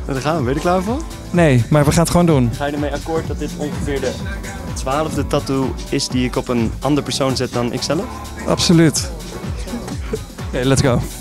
Dan gaan we. Ben je er klaar voor? Nee, maar we gaan het gewoon doen. Ga je ermee akkoord dat dit ongeveer de 12e tattoo is die ik op een andere persoon zet dan ikzelf? Absoluut. Oké, let's go.